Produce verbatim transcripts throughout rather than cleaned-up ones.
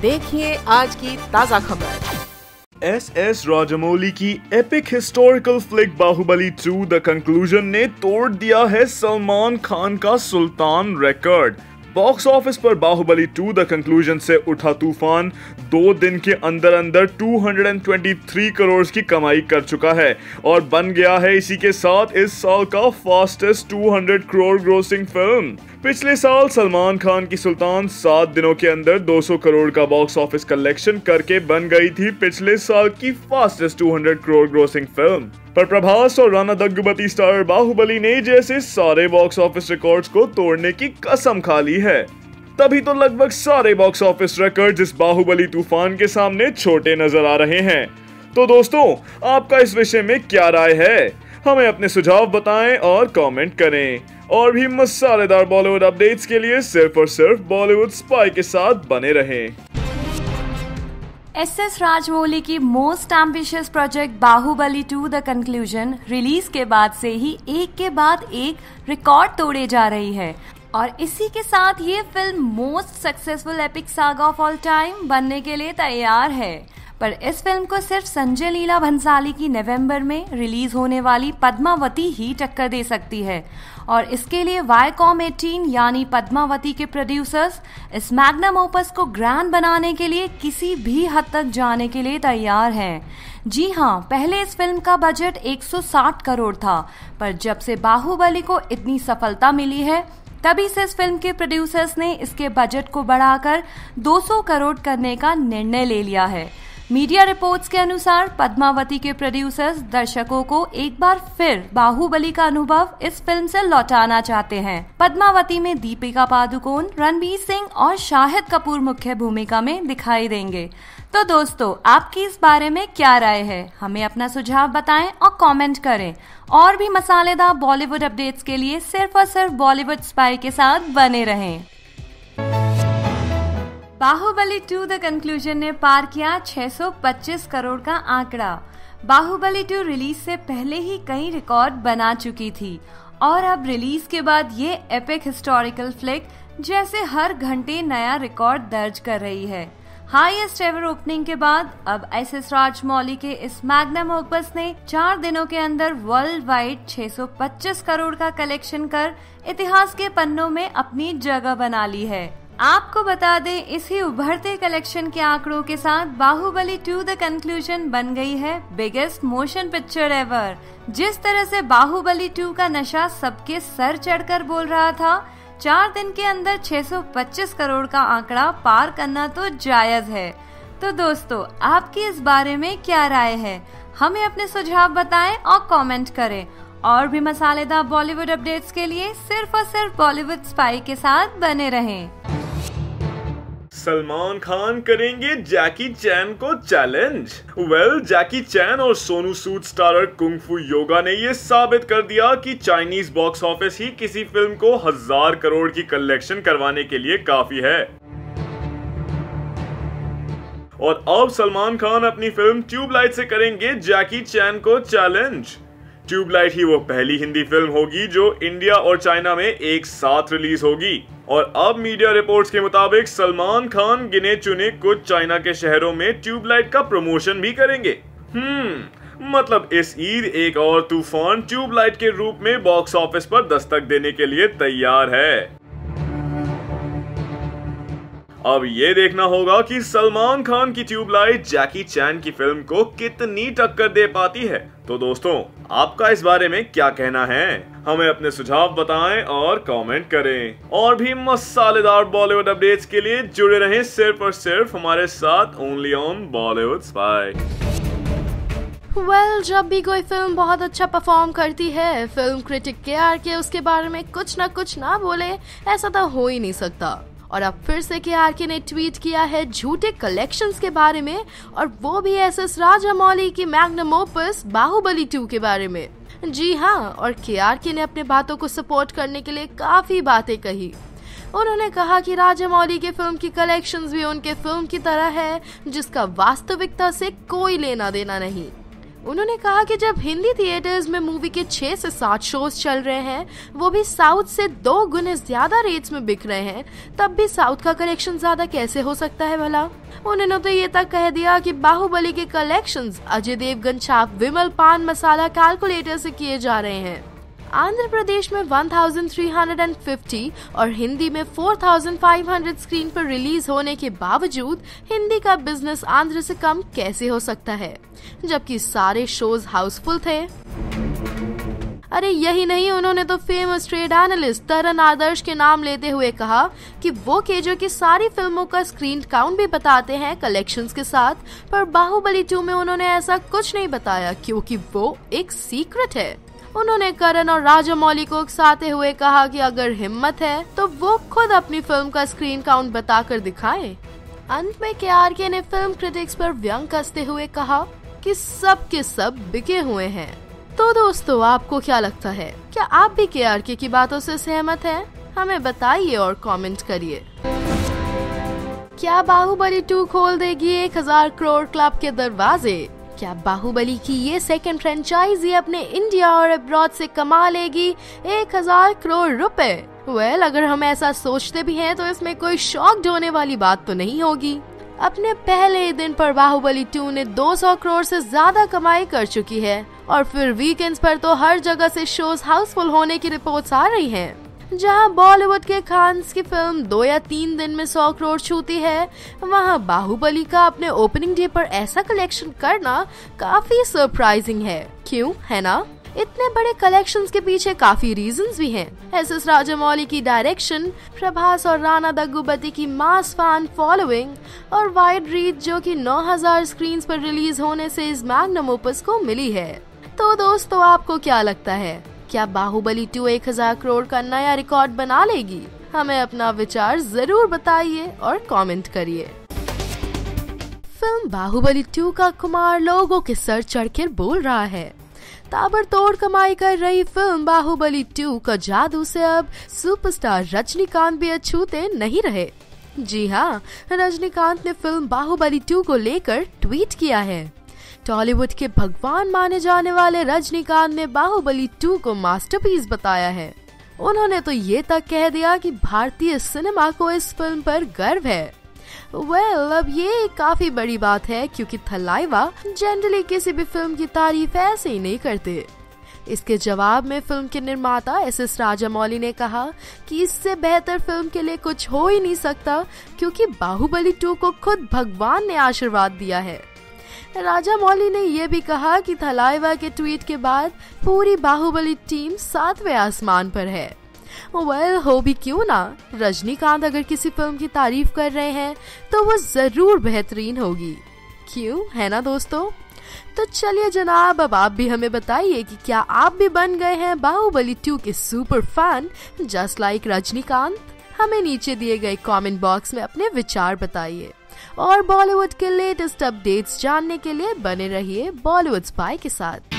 देखिए आज की ताजा खबर। एस एस राजामौली की epic historical flick Baahubali two the conclusion ने तोड़ दिया है सलमान खान का सुल्तान रिकॉर्ड। बॉक्स ऑफिस पर बाहुबली टू द कंक्लूजन से उठा तूफान दो दिन के अंदर अंदर दो सौ तेईस करोड़ की कमाई कर चुका है और बन गया है इसी के साथ इस साल का फास्टेस्ट दो सौ करोड़ ग्रोसिंग फिल्म। पिछले साल सलमान खान की सुल्तान सात दिनों के अंदर दो सौ करोड़ का बॉक्स ऑफिस कलेक्शन करके बन गई थी पिछले साल की फास्टेस्ट दो सौ करोड़ ग्रोसिंग फिल्म। पर प्रभास और राणा दग्गुबती स्टार बाहुबली ने जैसे सारे बॉक्स ऑफिस रिकॉर्ड्स को तोड़ने की कसम खा ली है, तभी तो लगभग सारे बॉक्स ऑफिस रिकॉर्ड्स इस बाहुबली तूफान के सामने छोटे नजर आ रहे हैं। तो दोस्तों, आपका इस विषय में क्या राय है? हमें अपने सुझाव बताएं और कमेंट करें। और भी मसालेदार बॉलीवुड अपडेट्स के लिए सिर्फ और सिर्फ बॉलीवुड स्पाई के साथ बने रहें। एस एस राजमौली की most ambitious project Baahubali two the conclusion release के बाद से ही एक के बाद एक रिकॉर्ड तोड़े जा रही है और इसी के साथ ये film most successful epic saga of all time बनने के लिए तैयार है। पर इस फिल्म को सिर्फ संजय लीला भंसाली की नवंबर में रिलीज होने वाली पद्मावती ही टक्कर दे सकती है और इसके लिए वाईकॉम अठारह यानी पद्मावती के प्रोड्यूसर्स इस मैग्नम ओपस को ग्रैंड बनाने के लिए किसी भी हद तक जाने के लिए तैयार हैं। जी हाँ, पहले इस फिल्म का बजट एक सौ साठ करोड़ था, पर जब से बाहुबली को इतनी सफलता मिली है तभी से इस फिल्म के प्रोड्यूसर्स ने इसके बजट को बढ़ाकर दो सौ करोड़ करने का निर्णय ले लिया है। मीडिया रिपोर्ट्स के अनुसार पद्मावती के प्रोड्यूसर्स दर्शकों को एक बार फिर बाहुबली का अनुभव इस फिल्म से लौटाना चाहते हैं। पद्मावती में दीपिका पादुकोण, रणबीर सिंह और शाहिद कपूर मुख्य भूमिका में दिखाई देंगे। तो दोस्तों, आपकी इस बारे में क्या राय है? हमें अपना सुझाव बताएं और कमेंट करें। और भी मसालेदार बॉलीवुड अपडेट्स के लिए सिर्फ और सिर्फ बॉलीवुड स्पाई के साथ बने रहें। बाहुबली टू द कंक्लूजन ने पार किया छह सौ पच्चीस करोड़ का आंकड़ा। बाहुबली टू रिलीज से पहले ही कई रिकॉर्ड बना चुकी थी और अब रिलीज के बाद ये एपिक हिस्टोरिकल फ्लिक जैसे हर घंटे नया रिकॉर्ड दर्ज कर रही है। हाईएस्ट एवर ओपनिंग के बाद अब एस एस राजमौली के इस मैग्नम ओपस ने चार दिनों के अंदर वर्ल्ड वाइड छह सौ पच्चीस करोड़ का कलेक्शन कर इतिहास के पन्नों में अपनी जगह बना ली है। आपको बता दें, इसी उभरते कलेक्शन के आंकड़ों के साथ बाहुबली टू द कंक्लूजन बन गई है बिगेस्ट मोशन पिक्चर एवर। जिस तरह से बाहुबली टू का नशा सबके सर चढ़कर बोल रहा था, चार दिन के अंदर छह सौ पच्चीस करोड़ का आंकड़ा पार करना तो जायज है। तो दोस्तों, आपकी इस बारे में क्या राय है? हमें अपने सुझाव बताएं और कमेंट करें। और भी मसालेदार बॉलीवुड अपडेट्स के लिए सिर्फ और सिर्फ बॉलीवुड स्पाई के साथ बने रहें। सलमान खान करेंगे जैकी चैन को चैलेंज। वेल, जैकी चैन और सोनू सूद स्टारर कुंग फू योगा ने ये साबित कर दिया कि चाइनीज बॉक्स ऑफिस ही किसी फिल्म को हजार करोड़ की कलेक्शन करवाने के लिए काफी है। और अब सलमान खान अपनी फिल्म ट्यूबलाइट से करेंगे जैकी चैन को चैलेंज। ट्यूबलाइट ही वो पहली हिंदी फिल्म होगी जो इंडिया और चाइना में एक साथ रिलीज होगी और अब मीडिया रिपोर्ट्स के मुताबिक सलमान खान गिने चुने कुछ चाइना के शहरों में ट्यूबलाइट का प्रमोशन भी करेंगे। हम्म मतलब इस ईद एक और तूफान ट्यूबलाइट के रूप में बॉक्स ऑफिस पर दस्तक देने के लिए तैयार है। अब ये देखना होगा कि सलमान खान की ट्यूबलाइट जैकी चैन की फिल्म को कितनी टक्कर दे पाती है। तो दोस्तों, आपका इस बारे में क्या कहना है? हमें अपने सुझाव बताएं और कमेंट करें। और भी मसालेदार बॉलीवुड अपडेट्स के लिए जुड़े रहें सिर्फ और सिर्फ हमारे साथ only on Bollywood Spy. Well well, जब भी कोई फिल्म बहुत अच्छा परफॉर्म करती है, फिल्म क्रिटिक के आर के उसके बारे में कुछ ना कुछ ना बोले, ऐसा तो हो ही नहीं सकता। और अब फिर से के आर के ने ट्वीट किया है झूठे कलेक्शंस के बारे में, और वो भी एस एस राजामौली की मैग्नम ओपस बाहुबली टू के बारे में। जी हाँ, और के आर के ने अपने बातों को सपोर्ट करने के लिए काफी बातें कही। उन्होंने कहा कि राजामौली के फिल्म की कलेक्शंस भी उनके फिल्म की तरह है जिसका वास्तविकता से कोई लेना देना नहीं। उन्होंने कहा कि जब हिंदी थिएटर्स में मूवी के छह से सात शोज चल रहे हैं, वो भी साउथ से दो गुने ज्यादा रेट्स में बिक रहे हैं, तब भी साउथ का कलेक्शन ज्यादा कैसे हो सकता है भला। उन्होंने तो ये तक कह दिया कि बाहुबली के कलेक्शंस अजय देवगन छाप विमल पान मसाला कैलकुलेटर से किए जा रहे हैं। आंध्र प्रदेश में तेरह सौ पचास और हिंदी में चार पाँच सौ स्क्रीन पर रिलीज होने के बावजूद हिंदी का बिजनेस आंध्र से कम कैसे हो सकता है, जबकि सारे शोज हाउसफुल थे। अरे यही नहीं, उन्होंने तो famous trade analyst Taran Adarsh के नाम लेते हुए कहा कि वो केजो की सारी फिल्मों का स्क्रीन काउंट भी बताते हैं कलेक्शंस के साथ, पर बाहुबली टू में उन्होंने ऐसा कुछ नहीं बताया क्योंकि वो एक सीक्रेट है। उन्होंने करण और राजामौली को उकसाते हुए कहा कि अगर हिम्मत है तो वो खुद अपनी फिल्म का स्क्रीन काउंट बताकर दिखाएं। अंत में के आर के ने फिल्म क्रिटिक्स पर व्यंग कसते हुए कहा कि सब के सब बिके हुए हैं। तो दोस्तों, आपको क्या लगता है? क्या आप भी के आर के की बातों से सहमत हैं? हमें बताइए और कमेंट करिए। क्या बाहुबली टू खोल देगी एक हजार करोड़ क्लब के दरवाजे? क्या बाहुबली की ये सेकंड फ्रेंचाइजी अपने इंडिया और अब्रॉड से कमा लेगी एक हजार करोड़ रुपए? वेल well, अगर हम ऐसा सोचते भी हैं तो इसमें कोई शॉक्ड होने वाली बात तो नहीं होगी। अपने पहले दिन पर बाहुबली टू ने दो सौ करोड़ से ज्यादा कमाई कर चुकी है और फिर वीकेंड्स पर तो हर जगह से शोज हाउसफुल होने की रिपोर्ट्स आ रही हैं। जहां बॉलीवुड के खान्स की फिल्म दो या तीन दिन में सौ करोड़ छूती है, वहां बाहुबली का अपने ओपनिंग डे पर ऐसा कलेक्शन करना काफी सरप्राइजिंग है। क्यों, है ना? इतने बड़े कलेक्शंस के पीछे काफी रीजंस भी हैं। एस एस राजामौली की डायरेक्शन, प्रभास और राणा दग्गुबाती की मास फैन फॉलोइंग और वाइड रीच जो कि नौ हज़ार स्क्रीन्स पर रिलीज होने से इस मैग्नम ओपस को मिली है। तो दोस्तों, आपको क्या लगता है? क्या बाहुबली टू एक हजार करोड़ का नया रिकॉर्ड बना लेगी? हमें अपना विचार जरूर बताइए और कमेंट करिए। फिल्म बाहुबली टू का कुमार लोगों के सर चढ़कर बोल रहा है। ताबड़तोड़ कमाई कर रही फिल्म बाहुबली टू का जादू से अब सुपरस्टार रजनीकांत भी अछूते नहीं रहे। जी हाँ, रजनीकांत ने फिल्म बाहुबली टू को लेकर ट्वीट किया है। टॉलीवुड के भगवान माने जाने वाले रजनीकांत ने बाहुबली टू को मास्टरपीस बताया है। उन्होंने तो ये तक कह दिया कि भारतीय सिनेमा को इस फिल्म पर गर्व है। वेल well, अब ये काफी बड़ी बात है क्योंकि थलाइवा जनरली किसी भी फिल्म की तारीफ ऐसे ही नहीं करते। इसके जवाब में फिल्म के निर्माता एस एस राजामौली ने कहा कि इससे बेहतर फिल्म के लिए कुछ हो ही नहीं सकता क्योंकि बाहुबली टू को खुद भगवान ने आशीर्वाद दिया है। राजामौली ने यह भी कहा कि थलाइवा के ट्वीट के बाद पूरी बाहुबली टीम सातवें आसमान पर है। वेल well, हो भी क्यों ना, रजनीकांत अगर किसी फिल्म की तारीफ कर रहे हैं तो वो जरूर बेहतरीन होगी। क्यों, है ना दोस्तों? तो चलिए जनाब, अब आप भी हमें बताइए कि क्या आप भी बन गए हैं बाहुबली टू के super fan just like Rajinikanth? हमें नीचे दिए गए कमेंट बॉक्स में अपने विचार बताइए और बॉलीवुड के लेटेस्ट अपडेट्स जानने के लिए बने रहिए बॉलीवुड स्पाई के साथ।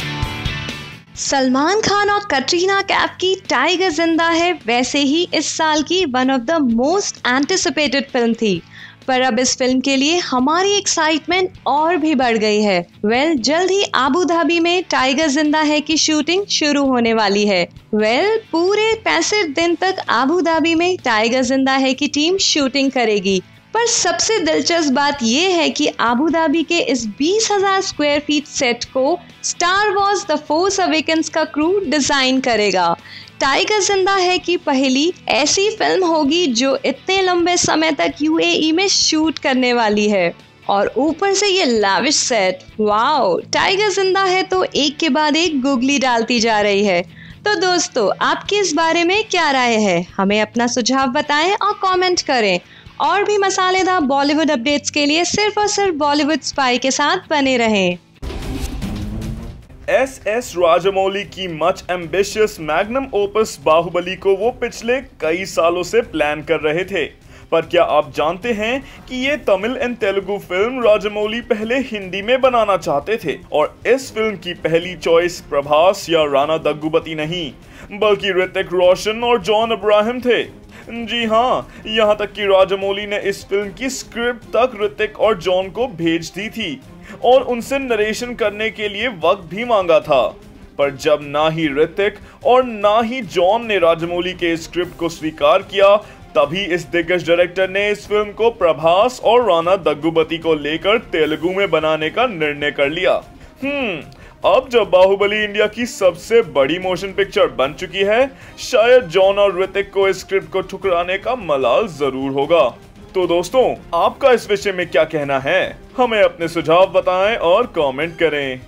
सलमान खान और कटरीना कैफ की टाइगर जिंदा है वैसे ही इस साल की one of the most anticipated film थी, पर अब इस फिल्म के लिए हमारी एक्साइटमेंट और भी बढ़ गई है। वेल well, जल्द ही आबू धाबी में टाइगर जिंदा है की शूटिंग शुरू होने वाली है। वेल well, पूरे पैंसठ दिन तक आबू धाबी में टाइगर जिंदा है की टीम शूटिंग करेगी। पर सबसे दिलचस्प बात यह है कि आबू धाबी के इस बीस हज़ार स्क्वायर फीट सेट को Star Wars the Force Awakens का क्रू डिजाइन करेगा। टाइगर जिंदा है की पहली ऐसी फिल्म होगी जो इतने लंबे समय तक यू ए ई में शूट करने वाली है और ऊपर से ये lavish set. Wow, tiger Zinda है तो एक के बाद एक गुगली डालती जा रही है। तो दोस्तों, आपकी इस बारे में क्या राय है? हमें अपना सुझाव बताएं और कमेंट करें। और भी मसालेदार बॉलीवुड अपडेट्स के लिए सिर्फ और सिर्फ बॉलीवुड स्पाई के साथ बने रहें। एस एस राजामौली की much ambitious magnum opus Baahubali को वो पिछले कई सालों से प्लान कर रहे थे, पर क्या आप जानते हैं कि ये तमिल एंड तेलुगु फिल्म राजामौली पहले हिंदी में बनाना चाहते थे और इस फिल्म की पहली चॉइस प्रभास या राणा दग्गुबाती नहीं बल्कि ऋतिक रोशन और जॉन अब्राहम थे। जी हाँ, यहाँ तक कि राजामौली ने इस फिल्म की स्क्रिप्ट तक ऋतिक और जॉन को भेज दी थी। और उनसे नरेशन करने के लिए वक्त भी मांगा था। पर जब ना ही ऋतिक और ना ही जॉन ने राजमौली के स्क्रिप्ट को स्वीकार किया, तभी इस दिग्गज डायरेक्टर ने इस फिल्म को प्रभास और राणा दग्गुबती को लेकर तेलुगु में बनाने का निर्णय कर लिया। हम्म अब जब बाहुबली इंडिया की सबसे बड़ी मोशन पिक्चर बन चुकी है, शायद जॉन और ऋतिक को इस स्क्रिप्ट को ठुकराने का मलाल जरूर होगा। तो दोस्तों, आपका इस विषय में क्या कहना है? हमें अपने सुझाव बताएं और कमेंट करें।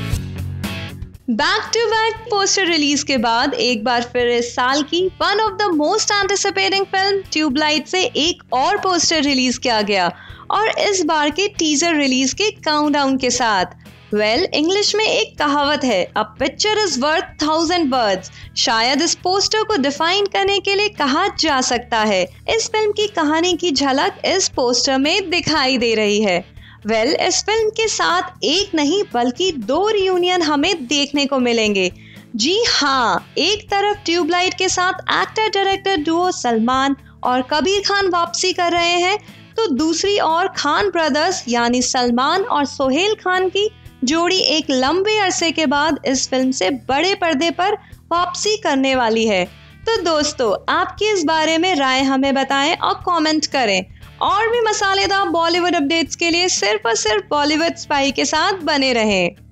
Back to back poster release के बाद एक बार फिर इस साल की one of the most anticipating film Tubelight से एक और पोस्टर रिलीज किया गया, और इस बार के टीजर रिलीज के काउंटडाउन के साथ। वेल well, इंग्लिश में एक कहावत है, a picture is worth thousand words. शायद इस पोस्टर को डिफाइन करने के लिए कहा जा सकता है। इस फिल्म की कहानी की झलक इस पोस्टर में दिखाई दे रही है। वेल well, इस फिल्म के साथ एक नहीं बल्कि दो रियूनियन हमें देखने को मिलेंगे। जी हाँ, एक तरफ ट्यूबलाइट के साथ एक्टर डायरेक्टर डुओ सलमान और कबीर खान वापसी कर रहे हैं, तो दूसरी ओर खान ब्रदर्स यानी सलमान और सोहेल खान की जोड़ी एक लंबे अरसे के बाद इस फिल्म से बड़े पर्दे पर वापसी करने वाली है। तो दोस्तों, आपकी इस बारे में राय हमें बताएं और कमेंट करें। और भी मसालेदार बॉलीवुड अपडेट्स के लिए सिर्फ और सिर्फ बॉलीवुड स्पाई के साथ बने रहें।